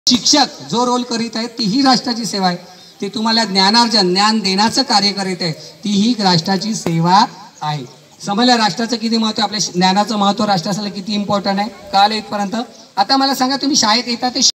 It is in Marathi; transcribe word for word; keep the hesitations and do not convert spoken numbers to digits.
शिक्षक जो रोल करीत आहे तीही राष्ट्राची सेवा आहे। ते तुम्हाला ज्ञानार्जन ज्ञान देण्याचं कार्य करीत आहे तीही राष्ट्राची सेवा आहे। समजलं राष्ट्राचं किती महत्त्व, आपल्या ज्ञानाचं महत्त्व राष्ट्रासाठी किती इम्पॉर्टंट आहे, कळलं इथपर्यंत? आता मला सांगा, तुम्ही शाळेत येता ते